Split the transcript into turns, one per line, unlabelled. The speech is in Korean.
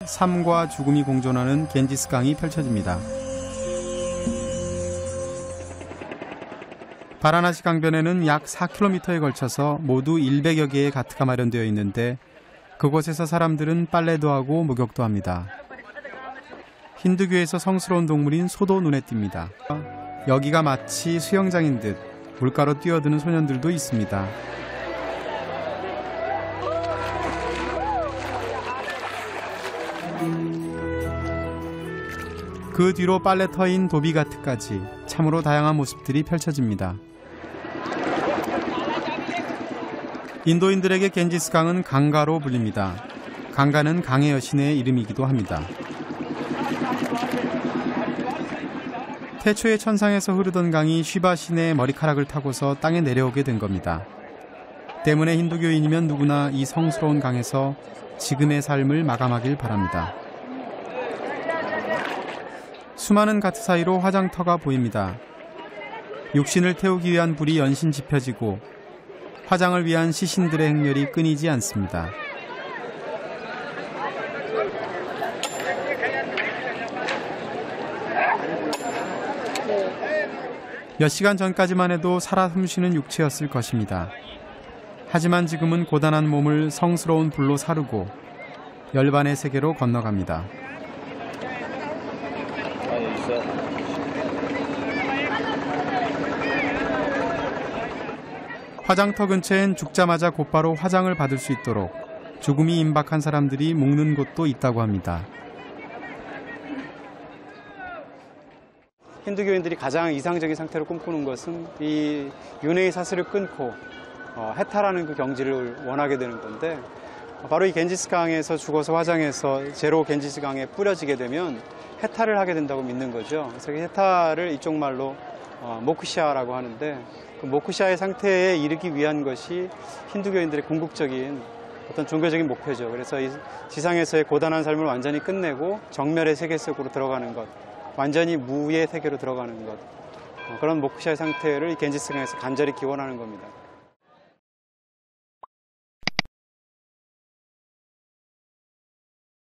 삶과 죽음이 공존하는 겐지스강이 펼쳐집니다. 바라나시 강변에는 약 4km에 걸쳐서 모두 100여 개의 가트가 마련되어 있는데 그곳에서 사람들은 빨래도 하고 목욕도 합니다. 힌두교에서 성스러운 동물인 소도 눈에 띕니다. 여기가 마치 수영장인 듯 물가로 뛰어드는 소년들도 있습니다. 그 뒤로 빨래터인 도비가트까지 참으로 다양한 모습들이 펼쳐집니다. 인도인들에게 겐지스강은 강가로 불립니다. 강가는 강의 여신의 이름이기도 합니다. 태초에 천상에서 흐르던 강이 쉬바 신의 머리카락을 타고서 땅에 내려오게 된 겁니다. 때문에 힌두교인이면 누구나 이 성스러운 강에서 지금의 삶을 마감하길 바랍니다. 수많은 가트 사이로 화장터가 보입니다. 육신을 태우기 위한 불이 연신 지펴지고 화장을 위한 시신들의 행렬이 끊이지 않습니다. 몇 시간 전까지만 해도 살아 숨쉬는 육체였을 것입니다. 하지만 지금은 고단한 몸을 성스러운 불로 사르고 열반의 세계로 건너갑니다. 화장터 근처엔 죽자마자 곧바로 화장을 받을 수 있도록 죽음이 임박한 사람들이 묵는 곳도 있다고 합니다.
힌두교인들이 가장 이상적인 상태를 꿈꾸는 것은 이 윤회의 사슬을 끊고 해탈하는 그 경지를 원하게 되는 건데, 바로 이 겐지스강에서 죽어서 화장해서 제로 겐지스강에 뿌려지게 되면 해탈을 하게 된다고 믿는 거죠. 그래서 이 해탈을 이쪽 말로 모크샤라고 하는데, 그 모크샤의 상태에 이르기 위한 것이 힌두교인들의 궁극적인 어떤 종교적인 목표죠. 그래서 이 지상에서의 고단한 삶을 완전히 끝내고 정멸의 세계 속으로 들어가는 것, 완전히 무의 세계로 들어가는 것, 그런 모크샤의 상태를 이 겐지스강에서 간절히 기원하는 겁니다.